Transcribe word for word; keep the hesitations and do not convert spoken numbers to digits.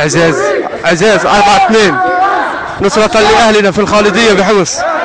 اعزاز اعزاز أربعة اثنين نصرة لاهلنا في الخالدية بحمص.